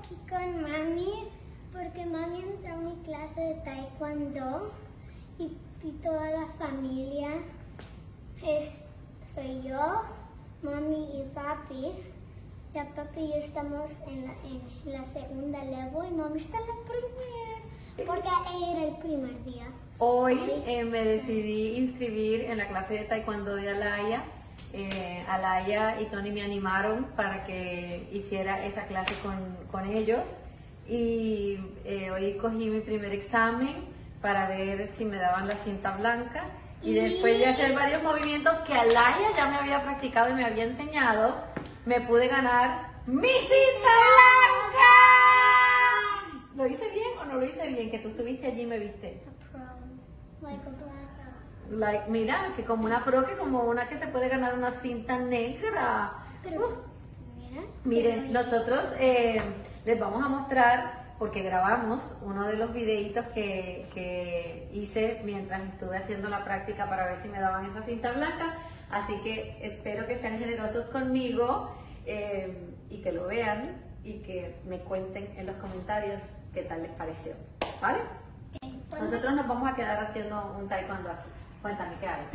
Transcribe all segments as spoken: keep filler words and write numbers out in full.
aquí con mami porque mami entró a mi clase de taekwondo y, y toda la familia es, soy yo, mami y papi. Ya papi y yo estamos en la, en la segunda level y mami está en la primera porque ella era el primer día. Hoy eh, me decidí inscribir en la clase de taekwondo de Alaya. Eh, Alaya y Tony me animaron para que hiciera esa clase con, con ellos y eh, hoy cogí mi primer examen para ver si me daban la cinta blanca y después de hacer varios movimientos que Alaya ya me había practicado y me había enseñado, me pude ganar mi cinta blanca. ¿Lo hice bien o no lo hice bien? Que tú estuviste allí y me viste. Like a black belt. Like, mira, que como una pro, que como una que se puede ganar una cinta negra. Pero, Uh. mira, Miren, nosotros eh, les vamos a mostrar, porque grabamos uno de los videitos que, que hice mientras estuve haciendo la práctica para ver si me daban esa cinta blanca. Así que espero que sean generosos conmigo eh, y que lo vean y que me cuenten en los comentarios qué tal les pareció, ¿vale? okay, pues, Nosotros nos vamos a quedar haciendo un taekwondo aquí. Cuéntame, ¿qué hay?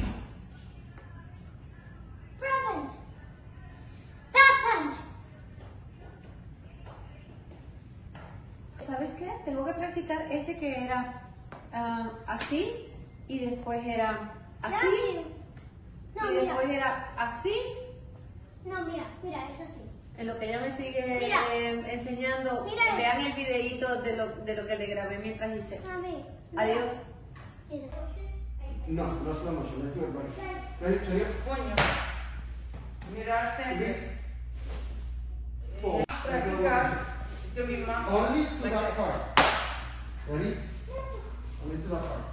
front punch, back punch. ¿Sabes qué? Tengo que practicar ese que era uh, así y después era así No, y mira. después era así. No, mira, mira, es así. En lo que ella me sigue Mira. eh, enseñando, Mira vean eso. el videíto de lo, de lo que le grabé mientras hice. Mami, mira. Adiós. Es- No, no es la moción, es tu hermano. Ready, serio? Coño, mirarse, Ready? Four. practicar, to be más. Only to that part. Ready? Only to that part.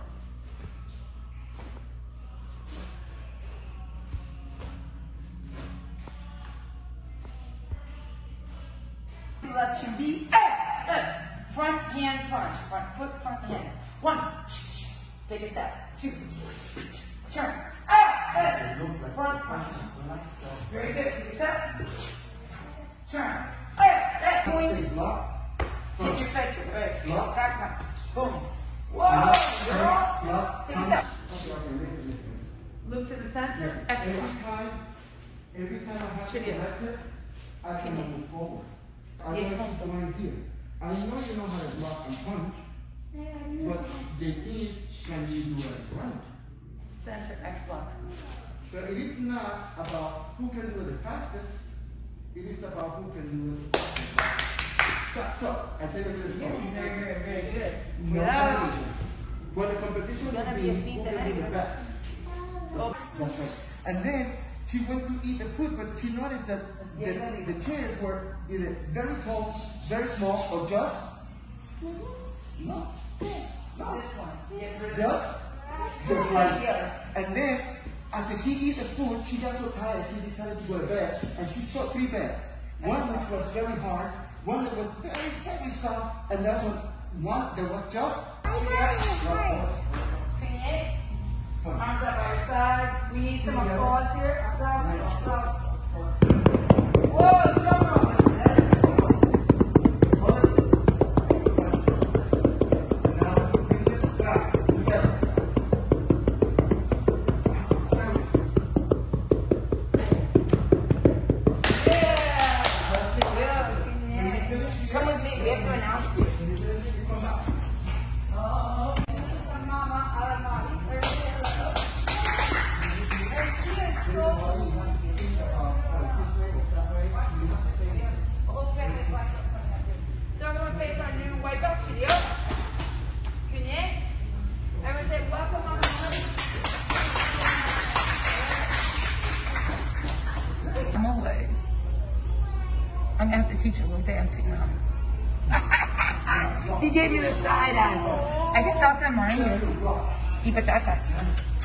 Let you be. Eh, eh. Front hand punch, front foot, front hand. One, take a step. Two, turn. Eh, eh. Front punch. Very good. Take a step. Turn. Eh, eh. Say block. Take your fletcher. Right. Block. Back punch. Boom. Whoa, Block. girl. Block. Take a step. Okay, okay, listen, listen. Look to the center. Every Excellent. time, every time I have to Should you- correct it, I can move forward. I Yes. want to come here. I know you know how to block and punch, but the thing is, can you do it right? Center X block. But it is not about who can do it the fastest. It is about who can do it the fastest. So, so I take a little slow. Very good, very good. No Yeah. competition. But the competition Gonna will be be a who seat can do the tonight. best. Oh. That's right. And then she went to eat the food, but she noticed that the, get ready. the chairs were either very tall, very small, or just no, no, This one. Get rid of just this. just like. Together. And then after she eat the food, she got so tired, she decided to go to bed, and she saw three beds. One which was very hard, one that was very, very soft, and that one, one that was just. I got it first. Create. Arms up by your side. We need some applause here. Applause. Applause. Whoa, jump on this. Come with me. We have to announce you. Oh, Mama, Alma. So everyone face our new white belt studio. Cunier. Everyone say welcome, Mama. I'm away. I'm gonna have to teach a little dancing now. He gave you the side eye. I think South Mario. Y bachata.